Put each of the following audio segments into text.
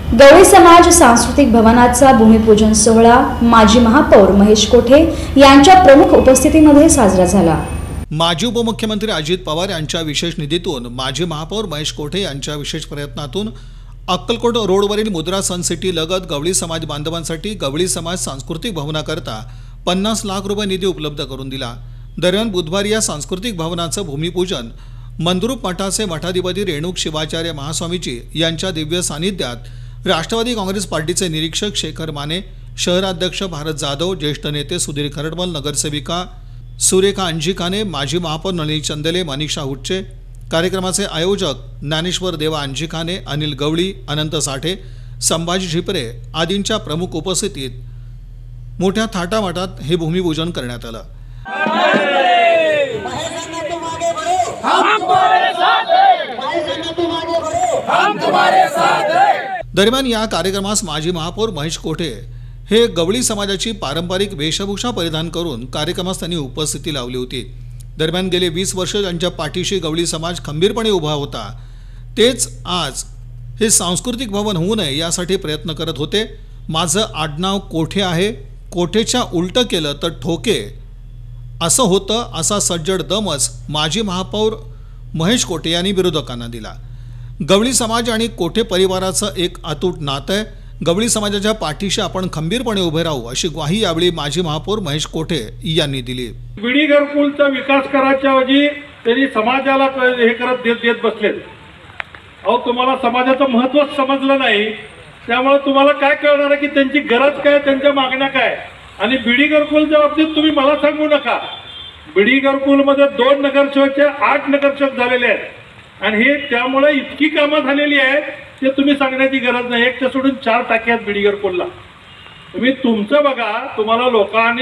गवळी समाज सांस्कृतिक भवनाचा भूमिपूजन सोहळा माजी महापौर महेश कोठे यांच्या प्रमुख उपस्थितीमध्ये साजरा झाला। माजी उपमुख्यमंत्री अजित पवार यांच्या विशेष निधीतून माजी महापौर महेश कोठे यांच्या विशेष प्रयत्नातून अक्कलकोट रोडवरील मुद्रा सन सिटी लगत गवळी समाज बांधवांसाठी गवळी समाज सांस्कृतिक भवनाकरता 50 लाख रुपये निधी उपलब्ध करून दिला। दरम्यान बुधवारी या सांस्कृतिक भवनाचं भूमिपूजन मंद्रुप मठाचे मठाधिपती रेणुक शिवाचार्य महास्वामीजी यांच्या दिव्य सानिध्यात राष्ट्रवादी काँग्रेस पार्टीचे निरीक्षक शेखर माने, शहराध्यक्ष भारत जाधव, ज्येष्ठ नेते सुधीर खरडमल, नगरसेविका सुरेखा अंजिकाने, माजी महापौर नलिनी चंदेले, मनीषा हुच्चे, कार्यक्रमाचे आयोजक ज्ञानेश्वर देवा अंजिकाने, अनिल गवळी, अनंत साठे, संभाजी झिपरे आदींच्या प्रमुख उपस्थितीत मोठ्या थाटामाटात हे भूमिपूजन करण्यात आलं। दरम्यान या कार्यक्रमास माजी महापौर महेश कोठे हे गवळी समाजाची पारंपरिक वेशभूषा परिधान करून कार्यक्रमास त्यांनी उपस्थिती लावली होती। दरम्यान गेले 20 वर्ष त्यांच्या पाठीशी गवळी समाज खंबीरपणे उभा होता। तेच आज हे सांस्कृतिक भवन होऊ नये यासाठी प्रयत्न करत होते। माझं आडनाव कोठे आहे, कोठेच्या उलटं केलं तर ठोके असं होतं, असा सज्जड दमच माजी महापौर महेश कोठे यांनी विरोधकांना दिला। गवळी समाज आणि कोठे परिवाराचं एक अतूट नातं आहे। गवळी समाजाच्या पाठीशी आपण खंबीरपणे उभे राहू अशी ग्वाही यावेळी माजी महापौर महेश कोठे यांनी दिली। बीडी घरकुलचा विकास करायच्या ऐवजी त्यांनी समाजाला हे करत देत बसलेत। अहो, तुम्हाला समाजाचं महत्त्व समजलं नाही, त्यामुळे तुम्हाला काय कळणार आहे की त्यांची गरज काय, त्यांच्या मागण्या काय। आणि बीडी घरकुलच्या बाबतीत तुम्ही मला सांगू नका, बीडी घरकुलमध्ये 2 नगरसेवकचे 8 नगरसेवक झालेले आहेत आणि हे त्यामुळे इतकी कामं झालेली आहेत ते तुम्ही सांगण्याची गरज नाही। 1 ते सोडून 4 टाक्या आहेत बीडी घरकुलला। तुम्ही तुमचं बघा, तुम्हाला लोकांनी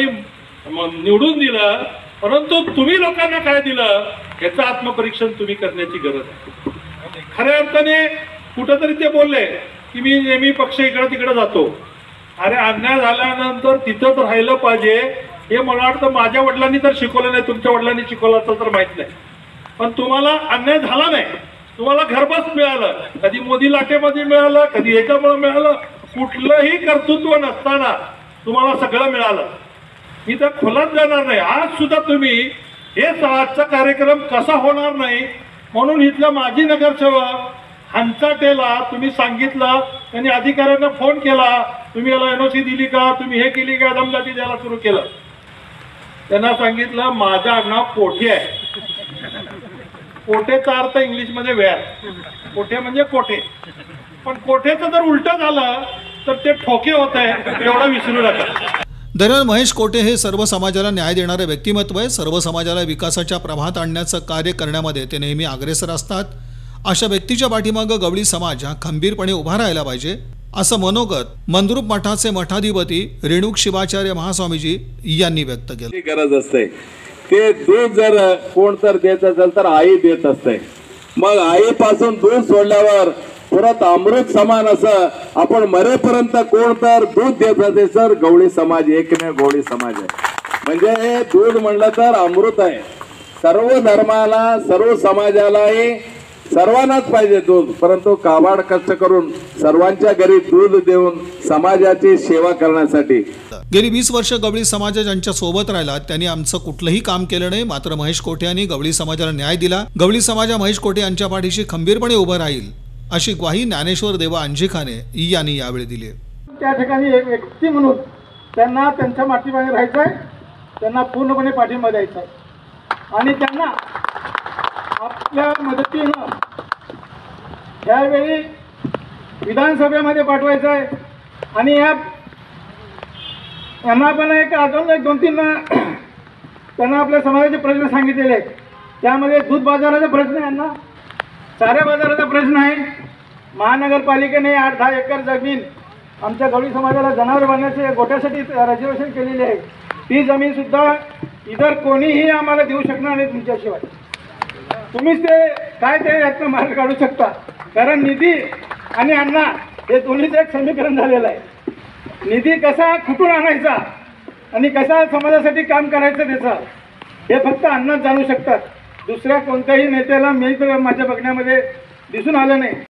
निवडून दिलं, परंतु तुम्ही लोकांना काय दिलं याचं आत्मपरीक्षण तुम्ही करण्याची गरज आहे। खऱ्या अर्थाने कुठंतरी ते बोलले की मी नेहमी पक्ष इकडे तिकडे जातो। अरे, अन्याय झाल्यानंतर तिथंच राहिलं पाहिजे हे मला वाटतं माझ्या वडिलांनी तर शिकवलं नाही, तुमच्या वडिलांनी शिकवलं असेल तर माहित नाही, पण तुम्हाला अन्याय झाला नाही, तुम्हाला घरबस मिळालं, कधी मोदी लाटेमध्ये मिळालं, कधी याच्यामुळे मिळालं, कुठलंही कर्तृत्व नसताना तुम्हाला सगळं मिळालं। मी तर खोलात जाणार नाही। आज सुद्धा तुम्ही हे आजचा कार्यक्रम कसा होणार नाही म्हणून इथल्या माजी नगरसेवक हंचाटेला तुम्ही सांगितलं, त्यांनी अधिकाऱ्यांना फोन केला, तुम्ही याला NOC दिली का, तुम्ही हे केली का, दमदाटी द्यायला सुरू केलं। त्यांना सांगितलं माझं आडनाव कोठे आहे। कोठेचा अर्थ इंग्लिशमध्ये व्यार, कोठे म्हणजे कोठे, पण कोठेचं जर उलटं झालं तर ते ठोके होत आहे, एवढं विसरू नका। दरम्यान महेश कोठे हे सर्व समाजाला न्याय देणारे व्यक्तिमत्व आहे। सर्व समाजाला विकासाच्या प्रवाहात आणण्याचं कार्य करण्यामध्ये ते नेहमी अग्रेसर असतात। अशा व्यक्तीच्या पाठीमागं गवळी समाज हा खंबीरपणे उभा राहायला पाहिजे असं मनोगत मंद्रुप मठाचे मठाधिपती रेणुक शिवाचार्य महास्वामीजी यांनी व्यक्त केलं। गरज असते ते दूध जर कोण तर देत असेल तर आई देत असते। मग आईपासून दूध सोडल्यावर परत अमृत समान असं आपण मरेपर्यंत कोण तर दूध देत असते सर, गवळी समाज एकमेव गवळी समाज आहे। म्हणजे हे दूध म्हणलं तर अमृत आहे। सर्व धर्माला, सर्व समाजालाही सर्वांनाच पाहिजे दूध, परंतु काबाड कष्ट करून सर्वांच्या घरी दूध देऊन समाजाची सेवा करण्यासाठी गेली 20 वर्ष गवळी समाज ज्यांच्या सोबत राहिला त्यांनी आमचं कुठलंही काम केलं नाही। मात्र महेश कोठे यांनी गवळी समाजाला न्याय दिला। गवळी समाज महेश कोठे यांच्या पाठीशी खंबीरपणे उभं राहील अशी ग्वाही ज्ञानेश्वर देवा अंजिकाने यांनी यावेळी दिली। त्या ठिकाणी एक व्यक्ती म्हणून त्यांना त्यांच्या मातीमध्ये राहायचं आहे, त्यांना पूर्णपणे पाठिंबा द्यायचा आहे आणि त्यांना आपल्या मदतीनं यावेळी विधानसभेमध्ये पाठवायचं आहे। आणि यांना पण अजून 2-3 त्यांना आपल्या समाजाचे प्रश्न सांगितलेले आहेत। त्यामध्ये दूध बाजाराचा प्रश्न आहे, यांना चारा बाजाराचा प्रश्न आहे। महानगरपालिकेने 8-10 एकर जमीन आमच्या गवळी समाजाला जनावर बांधण्याचे गोठ्यासाठी रिझर्वेशन केलेली आहे। ती जमीन सुद्धा इतर कोणीही आम्हाला देऊ शकणार नाही तुमच्याशिवाय। तुम्हीच ते काय ते यातनं मार्ग काढू शकता, कारण निधी आणि अण्णा हे दोन्हीचं एक समीकरण झालेलं आहे। निधी कसा कुठून आणायचा आणि कसा समाजासाठी काम करायचं त्याचं हे फक्त अण्णाच जाणू शकतात। दुसऱ्या कोणत्याही नेत्याला मी तर माझ्या बघण्यामध्ये दिसून आलं नाही।